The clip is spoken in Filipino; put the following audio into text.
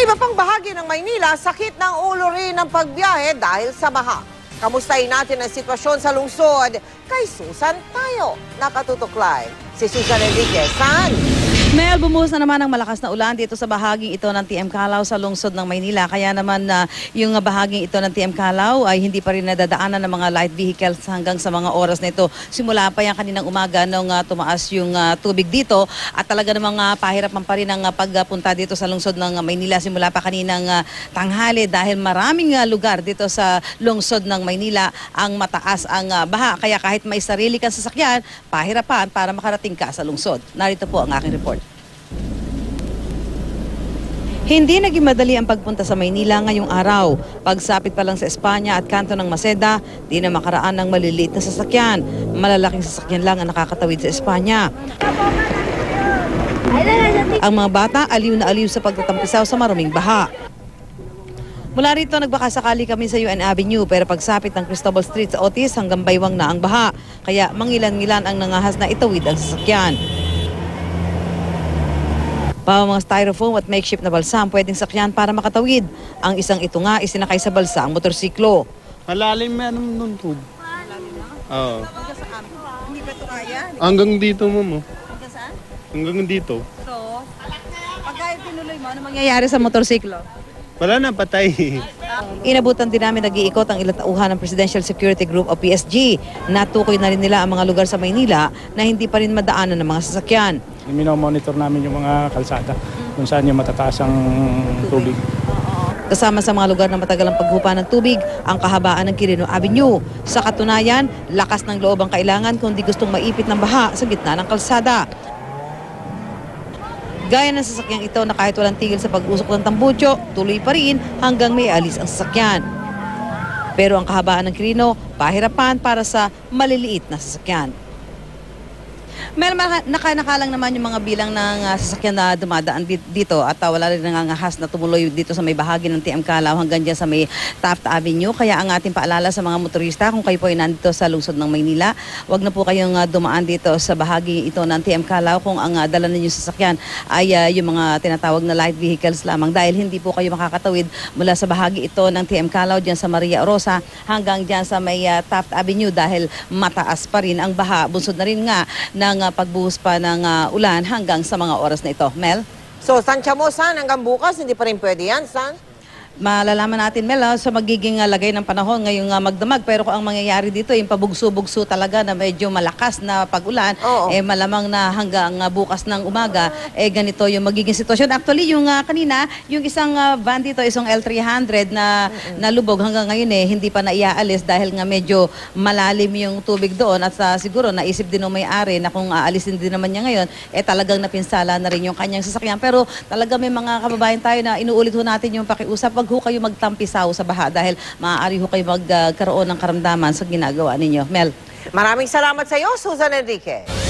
Sa iba pang bahagi ng Maynila, sakit ng ulo rin ang pagbiyahe dahil sa baha. Kamustahin natin ang sitwasyon sa lungsod. Kay Susan tayo nakatutok live. Si Susan Enriquez, saan? Mel, bumuhos na naman ang malakas na ulan dito sa bahaging ito ng TM Callao sa lungsod ng Maynila. Kaya naman yung bahaging ito ng TM Callao ay hindi pa rin nadadaanan ng mga light vehicles hanggang sa mga oras na ito. Simula pa yan kaninang umaga nung tumaas yung tubig dito at talaga namang pahirapan pa rin ang pagpunta dito sa lungsod ng Maynila. Simula pa kaninang tanghali dahil maraming lugar dito sa lungsod ng Maynila ang mataas ang baha. Kaya kahit may sarili kang sasakyan, pahirapan para makarating ka sa lungsod. Narito po ang aking report. Hindi naging madali ang pagpunta sa Maynila ngayong araw. Pagsapit pa lang sa Espanya at kanto ng Maceda, di na makaraan ng maliliit na sasakyan. Malalaking sasakyan lang ang nakakatawid sa Espanya. Ang mga bata aliw na aliw sa pagtatampisaw sa maruming baha. Mula rito nagbakasakali kami sa UN Avenue pero pagsapit ng Cristobal Street sa Otis hanggang Baywang na ang baha. Kaya mangilan-ngilan ang nangahas na itawid ang sasakyan. Mga styrofoam at makeshift na balsa ang pwedeng sakyan para makatawid. Ang isang ito nga isinakay sa balsa ang motorsiklo. Malalim yan nung tube. Malalim na? Oo. Hanggang saan? Hindi ba ito kaya? Hanggang dito mo. Hanggang saan? Hanggang dito. So, pagka tinuloy mo, ano mangyayari sa motorsiklo? Wala na, patay. Inabutan din namin nag-iikot ang ilang tauhan ng Presidential Security Group o PSG. Natukoy na rin nila ang mga lugar sa Maynila na hindi pa rin madaanan ng mga sasakyan. Minomonitor namin yung mga kalsada kung saan yung matataas ang tubig. Kasama sa mga lugar na matagal ang paghupa ng tubig, ang kahabaan ng Quirino Avenue. Sa katunayan, lakas ng loob ang kailangan kung di gustong maipit ng baha sa gitna ng kalsada. Gaya ng sasakyang ito na kahit walang tigil sa pag-usok ng tambutso, tuloy pa rin hanggang may alis ang sasakyan. Pero ang kahabaan ng Quirino, pahirapan para sa maliliit na sasakyan. May nakanakalang naman yung mga bilang ng sasakyan na dumadaan dito at wala rin nangangahas na tumuloy dito sa may bahagi ng TM Callao hanggang dyan sa may Taft Avenue. Kaya ang ating paalala sa mga motorista, kung kayo po ay nandito sa lungsod ng Maynila, wag na po kayong dumaan dito sa bahagi ito ng TM Callao kung ang dala ninyong sasakyan ay yung mga tinatawag na light vehicles lamang dahil hindi po kayo makakatawid mula sa bahagi ito ng TM Callao dyan sa Maria Rosa hanggang dyan sa may Taft Avenue dahil mataas pa rin ang baha. Bunsod na rin nga ng pagbuhos pa ng ulan hanggang sa mga oras na ito. Mel? So, tansya mo, San? Hanggang bukas, hindi pa rin pwede yan, San? Malalaman natin, Mel, sa magiging lagay ng panahon ngayong magdamag. Pero kung ang mangyayari dito, yung pabugso-bugso talaga na medyo malakas na pag-ulan, malamang na hanggang bukas ng umaga, ganito yung magiging sitwasyon. Actually, yung kanina, yung isang van dito, isang L300 na nalubog hanggang ngayon hindi pa naiaalis dahil nga medyo malalim yung tubig doon at siguro naisip din ng may-ari na kung aalisin din naman niya ngayon, talagang napinsala na rin yung kanyang sasakyan. Pero talaga may mga kababayan tayo na inuulit ho natin yung pakiusap. Wag ho kayo magtampisaw sa baha dahil maaari ho kayo magkaroon ng karamdaman sa ginagawa ninyo. Mel? Maraming salamat sa iyo, Susan Enriquez.